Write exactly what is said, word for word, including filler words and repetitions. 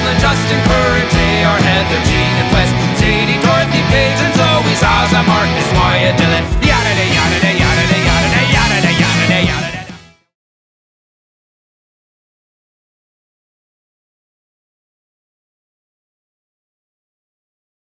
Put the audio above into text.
Justin, Curran, J R, Heather, Gene, and Wes.